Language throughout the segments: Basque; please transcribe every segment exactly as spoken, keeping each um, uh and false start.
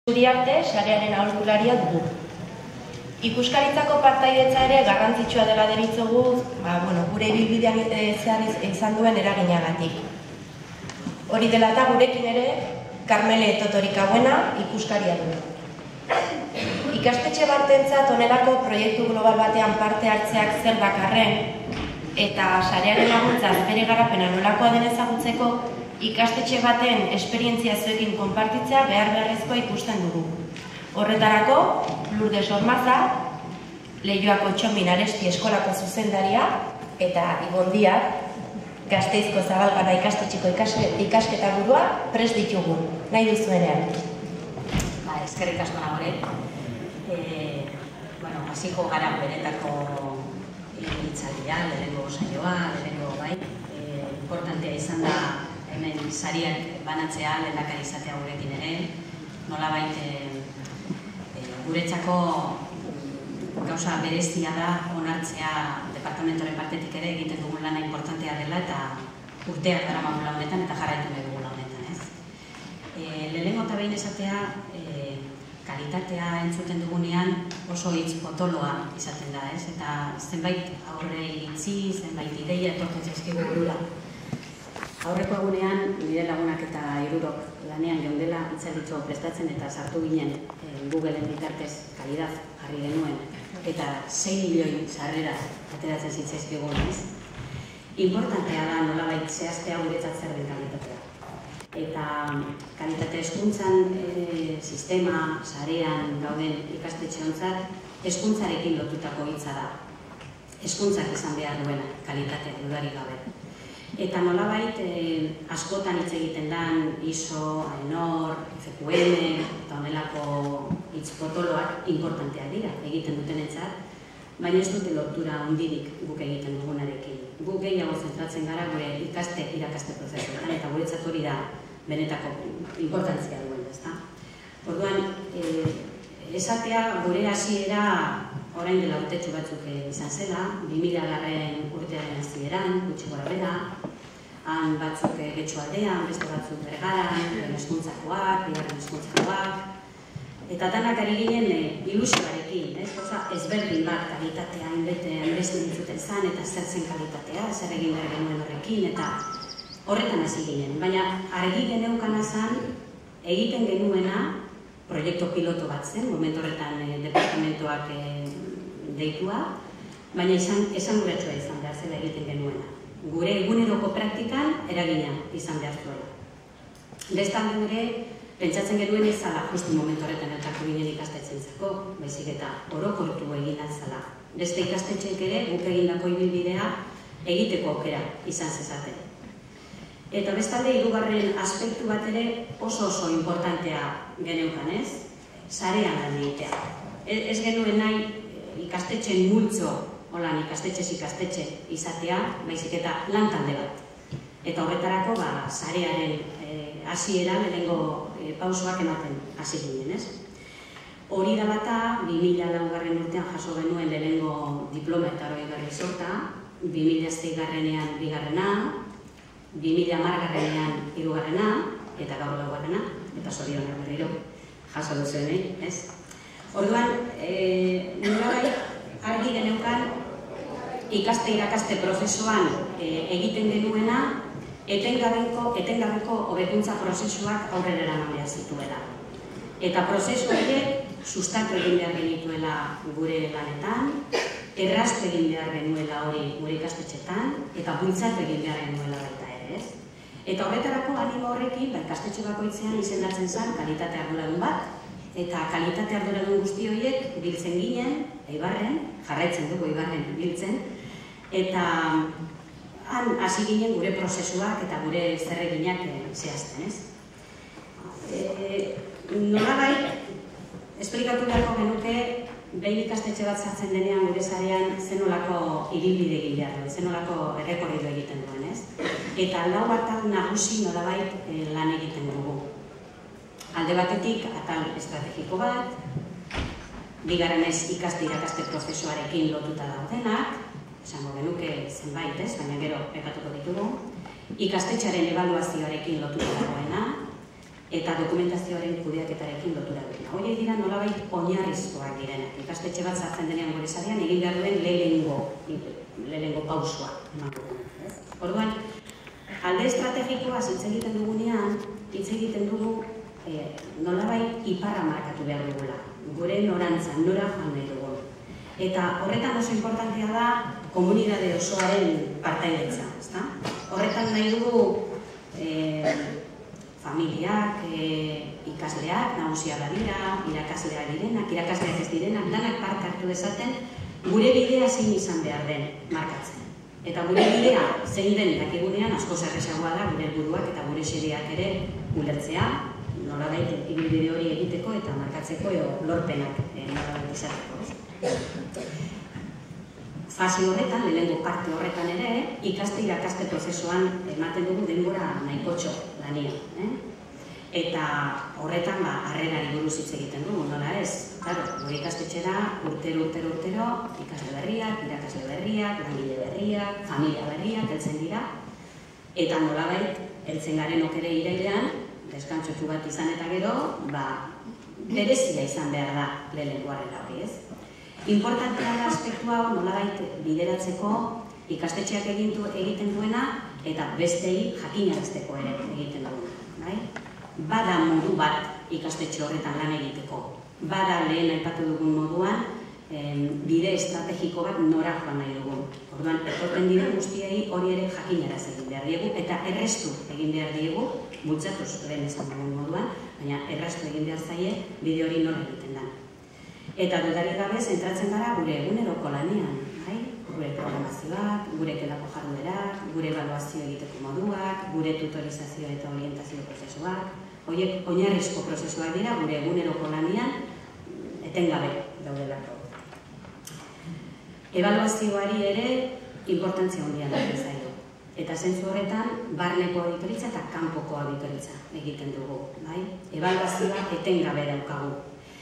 Uriarte sarearen aholkularia dugu. Ikuskaritzako partaidetza ere garrantzitsua dela deritzogu, ba, bueno, gure ibilbidean zehar izan duen eraginagatik. Hori dela eta gurekin ere Karmele Totorika Buena ikuskaria du. Ikastetxe batentzat honelako proiektu global batean parte hartzeak zer bakarren eta sarearen laguntzaz bere garapena nolakoa den ezagutzeko, ikastetxe baten esperientzia zuekin konpartitzea behar beharrezkoa ikusten dugu. Horretarako, Lourdes Ormaza, Leioako Txomin Aresti eskolako zuzendaria, eta Ibondia, Gasteizko Zabalgana ikastetxeko ikasketa burua, prest ditugu, nahi duzuenean. Ba, eskerrik asko nagore. Bueno, hasiko gara benetako hitzaldia, lehenengo saioa, lehenengo bai. Importantea izan da hemen sariak banatzea, lehendakari izatea gurekin ere, nolabait guretzako gauza berezia da onartzea departamentoren partetik ere egiten dugun lana importantea dela eta urteak daramagula honetan eta jarraitu nahi dugula honetan, ez? Lehenengo eta behin esatea, kalitatea entzuten dugunean oso hitz potoloa izaten da, ez? Eta zenbait aurre iritzi, zenbait ideia etortzen zaizkigu burura. Aurreko egunean, nire lagunak eta hirurok lanean geundela hitzalditxo prestatzen eta sartu ginen Googleen bitartez kalidad jarri genuen eta sei milioi sarrera ateratzen zitzaizkigun, ez? Importantea da nolabait zehaztea guretzat zer den kalitatea. Eta kalitate hezkuntzan sistema, sarean gauden ikastetxeontzat hezkuntzarekin lotutako hitza da. Hezkuntzak izan behar duena kalitatea dudarik gabe. Eta nolabait askotan hitz egiten den I S O, AENOR, F Q M eta honelako hitz potoloak importanteak dira egiten dutenentzat, baina ez dute lotura handirik guk egiten dugunarekin. Guk gehiago zentratzen gara gure ikaste irakaste prozesuetan eta guretzat hori da benetako importantzia duen, ezta? Orduan, esatea gure hasiera orain dela urtetxu batzuk izan zela, bi mila garren urtearen hasieran, gutxi gorabehera, han batzuk Getxoaldean, beste batzuk Bergaran, hezkuntzakoak, bigarren hezkuntzakoak, eta danak ari ginen ilusioarekin, gauza ezberdin bat kalitatea hainbete hainbeste entzuten zen eta zer zen kalitatea, zer egin behar genuen horrekin, eta horretan hasi ginen. Baina argi geneukana zen egiten genuena proiektu piloto bat zen, momentu horretan departamentoak deitua, baina esan guretzua izan behar zela egiten genuena. Gure eguneroko praktikan eragina izan behar zuela. Bestalde ere, pentsatzen genuen ezala, justu momentu horretan elkartu ginen ikastetxeentzako, baizik eta orokortu egin altzala. Beste ikastetxeek ere, guk egindako ibilbidea egiteko aukera izan zezaten. Eta bestalde, hirugarren aspektu bat ere oso oso importantea geneukan, ez? Sarean lan egitea. Ez genuen nahi ikastetxeen multzo, holan ikastetxez ikastetxe izatea, baizik eta lan talde bat. Eta horretarako, sarearen hasiera lehenengo pausoak ematen hasi ginen, ez? Hori da bata, bi mila laugarren urtean jaso genuen lehenengo diploma eta hogeigarren sorta, bi mila seigarrenean bigarrena, bi mila hamargarrenean hirugarrena, eta gaur laugarrena, eta zorionak berriro jaso duzuenei, ez? Orduan, nolabait argi geneukan ikaste irakaste prozesuan egiten genuena etengabeko hobekuntza prozesuak aurrera eraman behar zituela. Eta prozesu horiek sustatu egin behar genituela gure lanetan, erraztu egin behar genuela hori gure ikastetxetan, eta bultzatu egin behar genuela baita ere, ez? Eta horretarako animo horrekin, ikastetxe bakoitzean izendatzen zen kalitate arduradun bat, eta kalitate arduradun guzti horiek biltzen ginen, Eibarren, jarraitzen dugu Eibarren biltzen, eta han hasi ginen gure prozesuak eta gure zerreginak zehazten, ez? Nolabait, esplikatu beharko genuke, behin ikastetxe bat sartzen denean gure sarean zenolako ibilbide egin behar du, zenolako errekorrido egiten duen, ez? Eta lau atal nagusi nolabait lan egiten dugu. Alde batetik, atal estrategiko bat, bigarrenez ikaste irakaste prozesuarekin lotuta daudenak, esango genuke zenbait, ez, baina gero epatuko ditugu, ikastetxearen ebaluazioarekin lotuta dagoena, eta dokumentazioaren kudeaketarekin lotura duena. Horiek dira nolabait oinarrizkoak direnak. Ikastetxe bat sartzen denean gure sarean egin behar duen lehenengo, lehenengo pausua. Orduan, alde estrategikoa hitz egiten dugunean, hitz egiten dugu nolabait iparra markatu behar dugula. Gure norantza, nora joan nahi dugu. Eta horretan oso importantea da komunitate osoaren partaidetza. Horretan nahi dugu familiak, ikasleak, nagusiak dira, irakasleak direnak, irakasleak ez direnak, danak parte hartu dezaten, gure bidea zein izan behar den markatzen. Eta gure bidea zein den dakigunean asko zerresagoa da gure helburuak eta gure xedeak ere ulertzea, nolabait ibilbide hori egiteko eta markatzeko edo lorpenak nolabait izateko. Fase horretan, lehenengo parte horretan ere, ikaste irakaste prozesuan ematen dugu denbora nahikotxo lania. Eta horretan harrerari buruz hitz egiten dugu, nola ez? Gure ikastetxera urtero, urtero, urtero, ikasle berriak, irakasle berriak, langile berriak, familia berriak, heltzen dira. Eta nolabait, heltzen garenok ere irailean, deskantxotu bat izan eta gero, berezia izan behar da lehenengo harrera hori, ez? Importantea da aspektu hau nolabait bideratzeko ikastetxeak egiten duena eta bestei jakinarazteko ere egiten duena. Bada modu bat ikastetxe horretan lan egiteko. Bada lehen aipatu dugun moduan bide estrategiko bat nora joan nahi dugun. Orduan, etorten diren guztiei hori ere jakinaraz egin behar diegu eta errestu egin behar diegu, bultzatuz lehen esan dugun moduan, baina errestu egin behar zaie bide hori nora egiten da. Eta dudarik gabe zentratzen gara gure eguneroko lanean, gure programazioak, gure kelako jarduerak, gure ebaluazio egiteko moduak, gure tutorizazio eta orientazio prozesuak, horiek oinarrizko prozesuak dira gure eguneroko lanean etengabe daudelako. Ebaluazioari ere importantzia handia da zaio. Eta zentzu horretan, barneko auditoritza eta kanpoko auditoritza egiten dugu. Ebaluazioa etengabe daukagu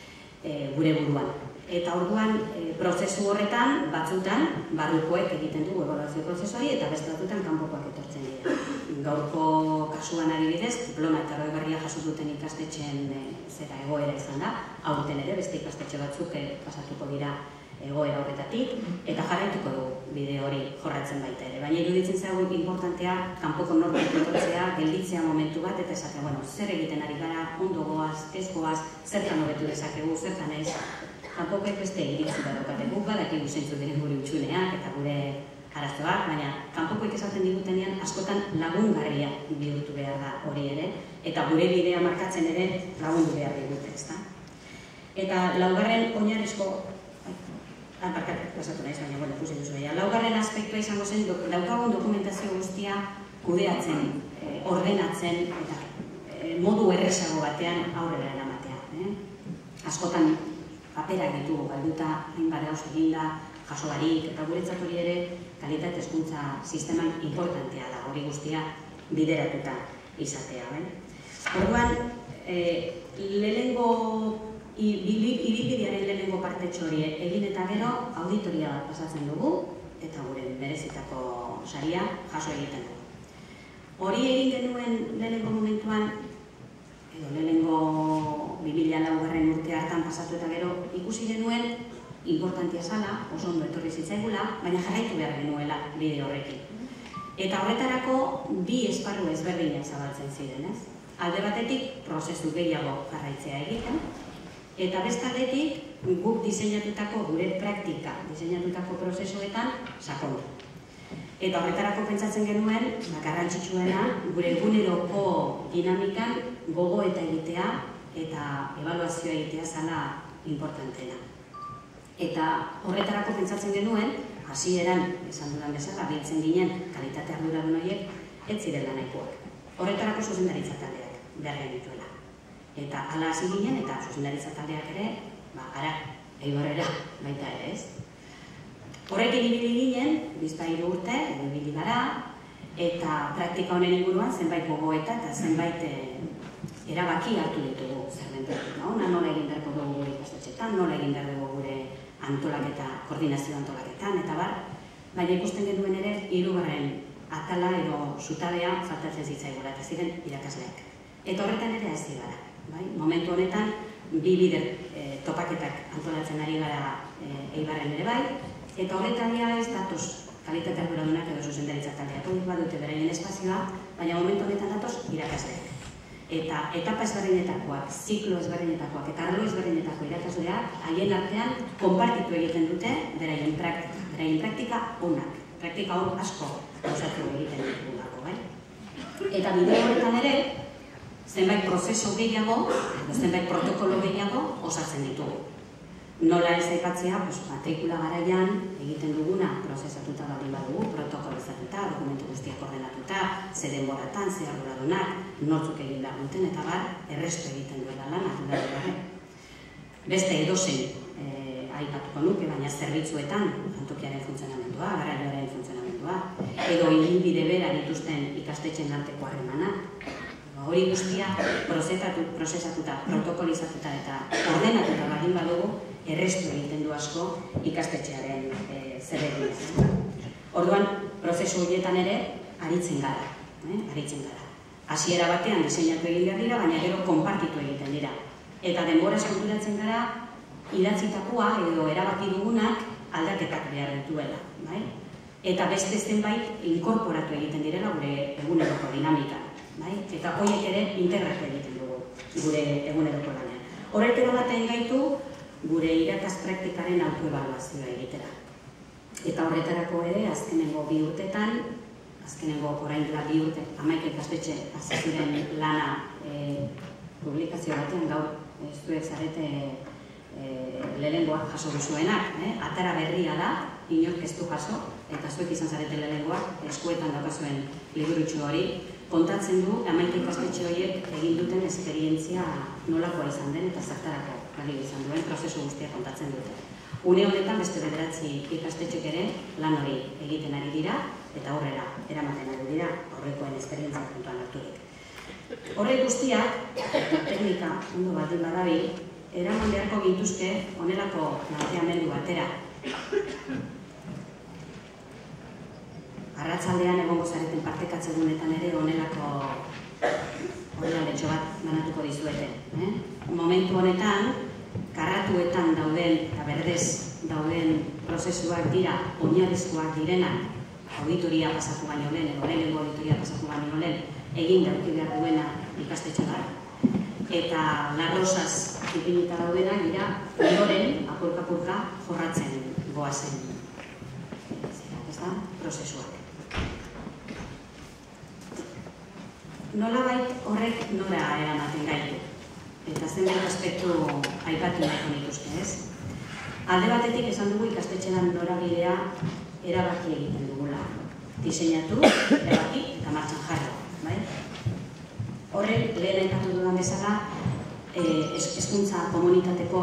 gure buruan. Eta orduan, prozesu horretan, batzutan, barrukoek egiten dugu ebaluazio prozesuari eta beste batzutan kanpokoak etortzen dira. Gaurko kasuan adibidez, diploma eta eroigarria jaso duten ikastetxeen zera egoera izan da, aurten ere beste ikastetxe batzuk pasatuko dira egoera horretatik, eta jarraituko dugu bide hori jorratzen baita ere. Baina iruditzen zaigu importantea, kanpoko norbait etortzea, gelditzea momentu bat, eta esatea, bueno, zer egiten ari gara, ondo goaz, ez goaz, zertan hobetu dezakegu, zertan ez. Kanpokoek beste iritzi bat daukate, guk badakigu zeintzuk diren gure hutsuneak eta gure arazoak, baina kanpokoek esaten digutenean askotan lagungarria bihurtu behar da hori ere, eta gure bidea markatzen ere lagundu behar digute, ezta? Eta laugarren oinarrizko aparkat, pasatu naiz, baina, bueno, ikusi duzu beha. Laugarren aspektua izango zen, daukagun dokumentazio guztia kudeatzen, ordenatzen, eta modu errezago batean aurrera eramatea. Askotan paperak ditugu, galduta, hainbat gauz eginda, jaso barik, eta guretzat hori ere kalitate hezkuntza sisteman importantea da, hori guztia bideratuta izatea. Orduan, lehenengo ibilbidearen lehenengo partetxo hori egin eta gero auditoria bat pasatzen dugu eta gure merezitako saria jaso egiten dugu. Hori egin genuen lehenengo momentuan, edo lehenengo bi mila laugarren urte hartan pasatu eta gero ikusi genuen importantia zala, oso ondo etorri zitzaigula, baina jarraitu behar genuela bide horrekin. Eta horretarako bi esparru ezberdinak zabaltzen ziren, ez? Alde batetik prozesu gehiago jarraitzea egiten, eta bestaldetik guk diseinatutako gure praktika, diseinatutako prozesuetan sakondu. Eta horretarako pentsatzen genuen, garrantzitsuena, gure eguneroko dinamikan gogo eta egitea eta ebaluazioa egitea zala importantena. Eta horretarako pentsatzen genuen, hasieran, esan dudan bezala, biltzen ginen kalitate arduradun horiek, ez zirela nahikoak. Horretarako zuzendaritza taldeak behar genituela. Eta hala hasi ginen, eta zuzendaritza taldeak ere, ara, eibarrera baita ere, ez? Horrekin ibili ginen, bizpahiru urte, ibili gara, eta praktika honen inguruan zenbait gogoeta eta zenbait erabaki hartu ditugu zerbentetik. Nola egin beharko dugu gure ikastetxetan, nola egin behar dugu gure antolaketa, koordinazio antolaketan, eta bar, baina ikusten genuen ere, hirugarren atala edo zutabea faltatzen zitzaigula, eta ziren irakasleak. Eta horretan ere hasi gara. Momentu honetan, bi bider topaketak antolatzen ari gara Eibarren ere bai, eta horretan ez datoz kalitate arduradunak edo zuzendaritza taldeak hori badute beraien espazioa, baina momentu honetan datoz irakasleak. Eta etapa ezberdinetakoak, ziklo ezberdinetakoak eta arlo ezberdinetako irakasleak haien artean konpartitu egiten dute beraien praktika, beraien praktika onak, praktika hon asko gauzatu egiten ditugulako, bai? Eta bideo horretan ere, zenbait prozesu gehiago, zenbait protokolo gehiago osatzen ditugu. Nola ez aipatzea, matrikula garaian egiten duguna prozesatuta baldin badugu, protokolizatuta, dokumentu guztiak ordenatuta, ze denboratan, ze arduradunak, nortzuk egin behar duten, eta bar, errestu egiten duela lan, arduradunak. Beste edozein aipatuko nuke, baina zerbitzuetan, jantokiaren funtzionamendua, garraioaren funtzionamendua, edo ibilbide bera dituzten ikastetxen arteko harremanak, hori guztia prozesatuta, protokolizatuta eta ordenatuta baldin badugu, errestu egiten du asko ikastetxearen zereginez. Orduan, prozesu horietan ere, aritzen gara. Aritzen gara. Hasiera batean diseinatu egin behar dira, baina gero konpartitu egiten dira. Eta denbora eskuturatzen gara, idatzitakoa edo erabaki dugunak aldaketak behar dituela. Eta beste zenbait inkorporatu egiten direla gure eguneroko dinamika. Eta horiek ere integratu egiten dugu gure eguneroko lanean. Horrek eramaten gaitu gure irakas praktikaren autoebaluazioa egitera. Eta horretarako ere, azkenengo bi urtetan, azkenengo orain dela bi urte, hamaika ikastetxe hasi ziren lana publikazio batean gaur zuek zarete lehenengoak jaso duzuenak. Atara berria da, inork ez du jaso, eta zuek izan zarete lehenengoak, eskuetan daukazuen liburutxo hori, kontatzen du hamaika ikastetxe horiek egin duten esperientzia nolakoa izan den eta zertarako balio izan duen prozesu guztia kontatzen dute. Une honetan beste bederatzi ikastetxek ere lan hori egiten ari dira eta aurrera eramaten ari dira horrekoen esperientzia kontuan harturik. Horrek guztiak, eta teknika ondo baldin badabil, eraman beharko gintuzke honelako planteamendu batera. Arratsaldean egongo zareten partekatzegunetan ere honelako horrelatxo bat banatuko dizuete. Momentu honetan, karratuetan dauden eta berdez dauden prozesuak dira oinarrizkoak direnak auditoria pasatu baino lehen, edo lehenengo auditoria pasatu baino lehen, egin dauki behar duena ikastetxe bat. Eta larrosaz ipinita daudenak dira ondoren apurka-apurka jorratzen goazen prozesuak. Nolabait horrek nora eramaten gaitu, eta zenbait aspektu aipatu nahiko nituzke, ez? Alde batetik esan dugu ikastetxean norabidea erabaki egiten dugula. Diseinatu, erabaki eta martxan jarri. Horrek lehen aipatu dudan bezala hezkuntza komunitateko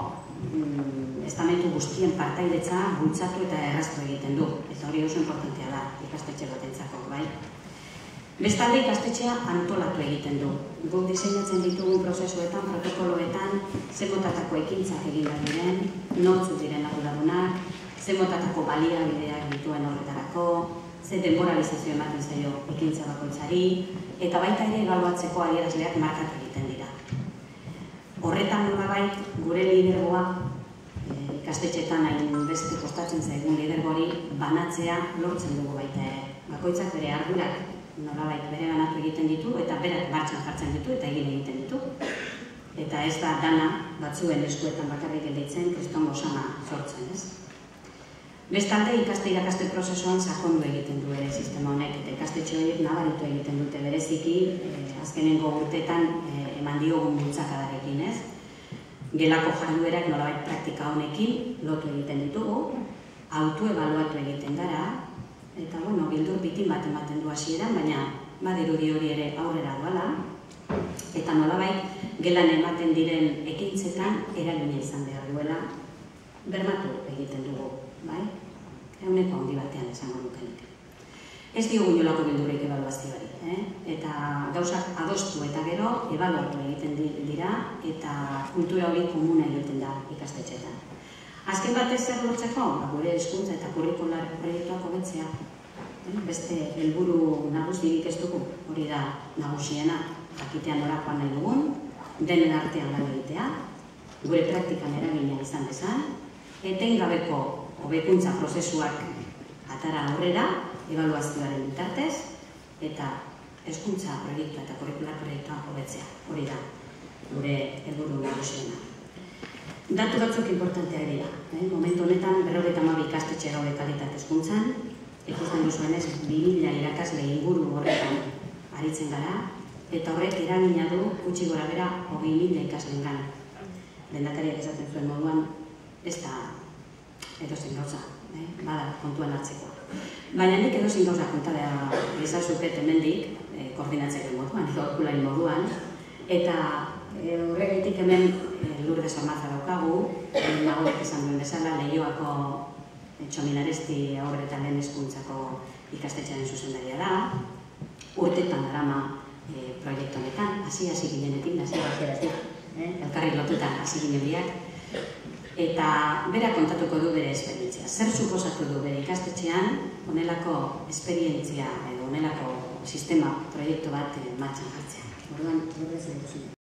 estamentu guztien partaidetza bultzatu eta erraztu egiten du. Eta hori oso importantea da ikastetxe batentzako, bai? Bestalde ikastetxea antolatu egiten du. Guk diseinatzen ditugun prozesuetan, protokoloetan, zemotatako ekintzak egin behar diren, nortzuk diren arduradunak, zemotatako baliabideak dituen horretarako, ze denboralizazio ematen zaio ekintza bakoitzari, eta baita ere ebaluatzeko adierazleak markatu egiten dira. Horretan nolabait gure lidergoa, ikastetxeetan hain beste kostatzen zaigun lidergori banatzea lortzen dugu baita ere. Bakoitzak bere ardurak nolabait bere ganatu egiten ditu eta berak martxan jartzen ditu eta egin egiten ditu. Eta ez da dana batzuen eskuetan bakarrik gelditzen kristongo sama sortzen, ez? Bestalde ikaste irakaste prozesuan sakondu egiten du ere sistema honek eta ikastetxe horiek nabaritu egiten dute bereziki azkenengo urtetan eman diogun bultzakadarekin, ez? Gelako jarduerak nolabait praktika honekin lotu egiten ditugu, autoebaluatu egiten gara, eta, bueno, bildur bitin bat ematen du hasieran, baina badirudi hori ere aurrera doala, eta nolabait gelan ematen diren ekintzetan eragina izan behar duela bermatu egiten dugu, bai? Eguneko handi batean esango dukenik. Ez diogu inolako bildurik ebaluazioari, eta gauzak adostu eta gero ebaluatu egiten dira eta kultura hori komuna egiten da ikastetxeetan. Azken batez zer lortzeko, gure hezkuntza eta kurrikular proiektuak hobetzea, beste helburu nagusirik ez dugu, hori da nagusiena, jakitean orakoan nahi dugun, denen artean lan egitea, gure praktikan eragina izan bezan, etengabeko hobekuntza prozesuak atara aurrera, ebaluazioaren bitartez, eta hezkuntza proiektua eta kurrikular proiektua hobetzea. Hori da, gure helburu nagusiena. Datu batzuk importanteak dira. Momentu honetan, berrogeita hamabi ikastetxe daude kalitate hezkuntzan, ikusten duzuenez, bi mila irakasle inguru horretan aritzen gara, eta horrek eragina du gutxi gora bera hogei mila ikaslengan. Lehendakariak esaten zuen moduan, ez da edozein gauza, bada kontuan hartzekoa. Baina nik edozein gauza kontalea ezazuket hemendik, koordinatzeko moduan, edo aholkulari moduan, eta horregatik hemen Lourdes Ormaza daukagu, nagoek esan duen bezala, Leioako Txomin Aresti haur eta lehen hezkuntzako ikastetxearen zuzendaria da, urtetan darama proiektu honetan, hasi-hasi ginenetik, hasi-hasi elkarri lotuta hasi ginen biak, eta bera kontatuko du bere esperientzia. Zer suposatu du bere ikastetxean, honelako esperientzia edo honelako sistema proiektu bat martxan jartzea. Orduan,